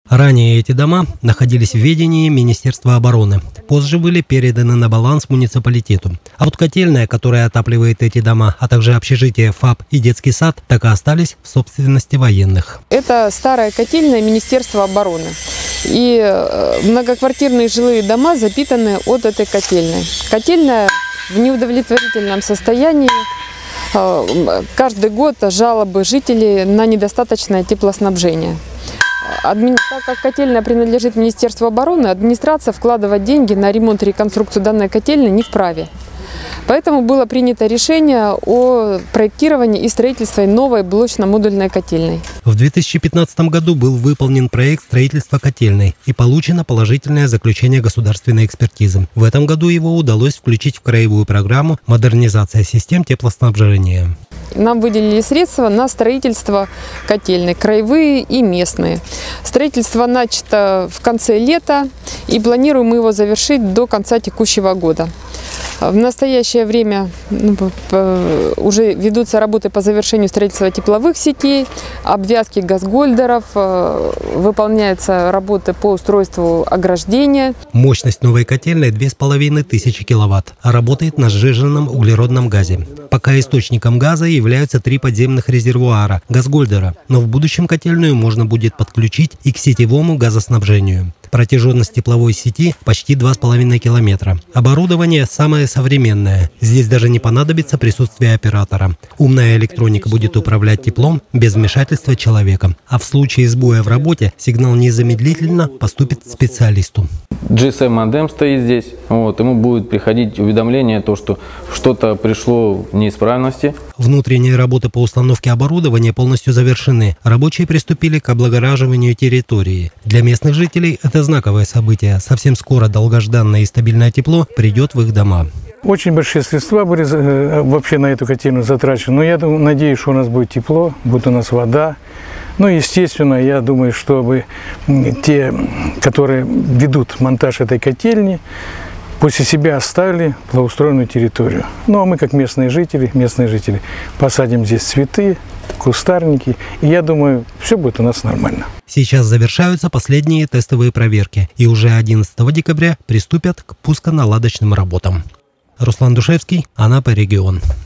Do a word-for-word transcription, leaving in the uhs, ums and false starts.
Ранее эти дома находились в ведении Министерства обороны. Позже были переданы на баланс муниципалитету. А вот котельная, которая отапливает эти дома, а также общежитие, ФАП и детский сад, так и остались в собственности военных. Это старая котельная Министерства обороны. И многоквартирные жилые дома запитаны от этой котельной. Котельная в неудовлетворительном состоянии. Каждый год жалобы жителей на недостаточное теплоснабжение. Адми... Так как котельная принадлежит Министерству обороны, администрация вкладывать деньги на ремонт и реконструкцию данной котельной не вправе. Поэтому было принято решение о проектировании и строительстве новой блочно-модульной котельной. В две тысячи пятнадцатом году был выполнен проект строительства котельной и получено положительное заключение государственной экспертизы. В этом году его удалось включить в краевую программу «Модернизация систем теплоснабжения». Нам выделили средства на строительство котельной, краевые и местные. Строительство начато в конце лета, и планируем мы его завершить до конца текущего года. В настоящее время ну, уже ведутся работы по завершению строительства тепловых сетей, обвязки газгольдеров, выполняются работы по устройству ограждения. Мощность новой котельной две с половиной тысячи киловатт, а работает на сжиженном углеродном газе. Пока источником газа являются три подземных резервуара газгольдера, но в будущем котельную можно будет подключить и к сетевому газоснабжению. Протяженность тепловой сети почти два с половиной километра. Оборудование самое современное. Здесь даже не понадобится присутствие оператора. Умная электроника будет управлять теплом без вмешательства человека. А в случае сбоя в работе сигнал незамедлительно поступит специалисту. джи эс эм-модем стоит здесь. Вот, ему будет приходить уведомление, то, что что-то пришло в неисправности. Внутренние работы по установке оборудования полностью завершены. Рабочие приступили к облагораживанию территории. Для местных жителей это знаковое событие. Совсем скоро долгожданное и стабильное тепло придет в их дома. Очень большие средства были вообще на эту котельную затрачены. Но я думаю, надеюсь, что у нас будет тепло, будет у нас вода. Ну, естественно, я думаю, чтобы те, которые ведут монтаж этой котельни, после себя оставили благоустроенную территорию. Ну, а мы, как местные жители, местные жители, посадим здесь цветы, кустарники, и я думаю, все будет у нас нормально. Сейчас завершаются последние тестовые проверки, и уже одиннадцатого декабря приступят к пусконаладочным работам. Руслан Душевский, Анапа, регион.